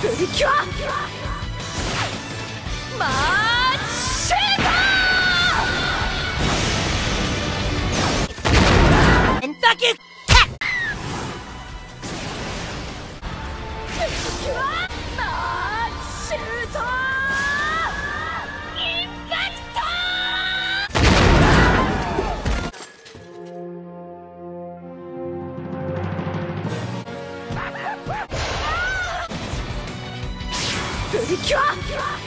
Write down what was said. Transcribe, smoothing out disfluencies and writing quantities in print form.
プリキュアマーシュートエンタキュプリキュアマーシュートインパクトプリキュア